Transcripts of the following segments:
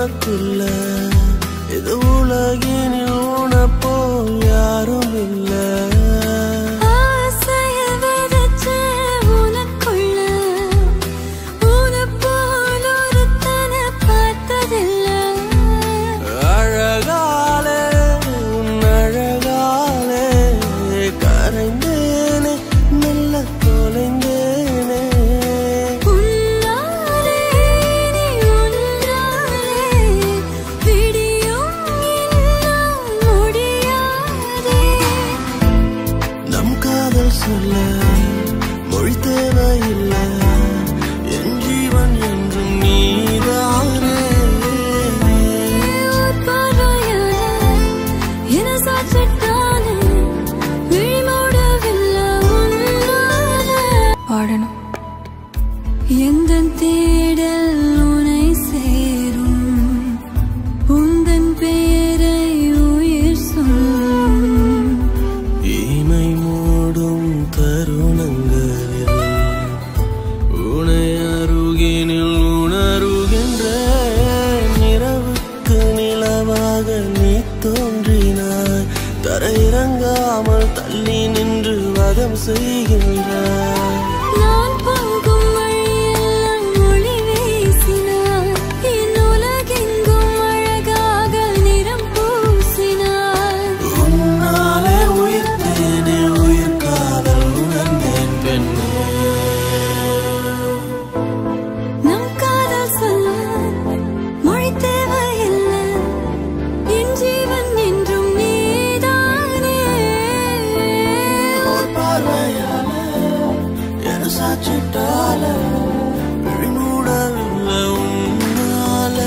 உனக்குள்ள இது உலகினில் உனப்போ யாரும் இல்ல அழகாலே உன் அழகாலே கரைந்தேனே மெல்ல தொலைந்தேனே சொல்ல மொழி தேவையில்லை என் ஜீவன் என்றும் நீதானே பாடணும் எந்த தேடல் உனை சேரும் உந்தன் பேரை உயிர் சொல்லும் இமை மூடும் தருணங்களில் உனை அருகினில் உணருகின்ற நிறவுக்கு நிலவாக நீ தோன்றினாய் தரையிறங்காமல் தள்ளி நின்று வதம் செய்கின்றாய் நான் போகும் வழியெல்லாம் ஒளி வீசினாய் என் உலகெங்கும் அழகாக நிறம் பூசினாய் உன்னாலே உயிர்த்தேனே உயிர் காதல் உணர்ந்தேன் பெண்ணே நம் காதல் சொல்ல மொழி தேவையில்லை என் ஜீவன் என்றும் நீதானே ஒரு பார்வையால என சாட்சிட்டால விழிமூடவில்லை உன்னால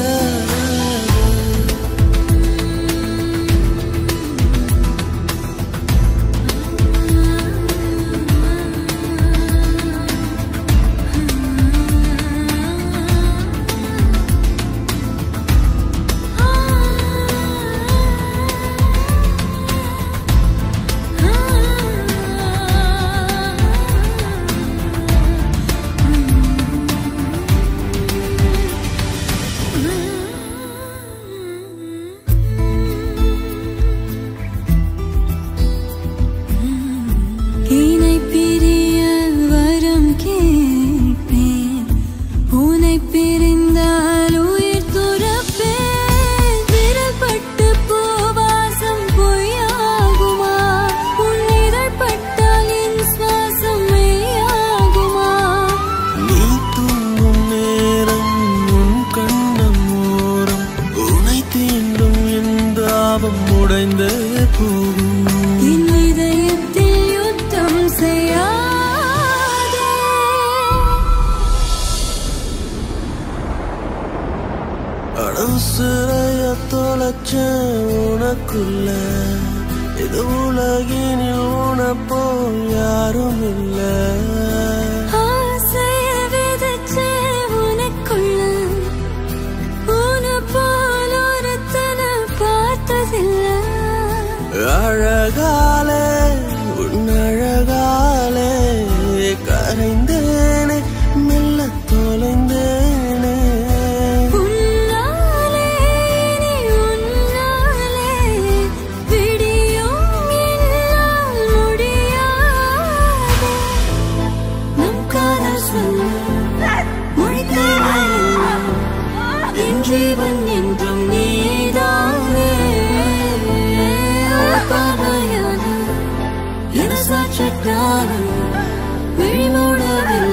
இணை பிரிய வரம் கேட்பேன் உன்னை பிரிந்தால் உயிர் துறப்பேன் விரல் பட்டு பூவாசம் பொய்யாகுமா உன் இதழ் பட்டால் என் சுவாசம் மெய்யாகுமா நீ தூங்கும் நேரம் உன் கண்ணம் ஓரம் உனை தீண்டும் என் தாபம் உடைந்தே போகும் என் இதயத்தில் யுத்தம் செய்யாதே அடவுசிறைய தொலைச்ச உனக்குள்ள இது உலகினில் உனப்போ யாரும் இல்ல ஆசைய விதைச்சே உனக்குள்ள உன்னை போல் ஒருத்தனை பார்த்ததில்லை அழகாலே உன் அழகாலே கரைந்தேனே மெல்ல தொலைந்தேனே உன்னாலே நீ உன்னாலே விடியும் என்னால் முடியாதே நம் காதல் சொல்ல மொழி தேவையில்லை என் ஜீவன் என்றும் நீதானே பார்வையான என சாட்சிட்டாலும் விழிமூடவில்லை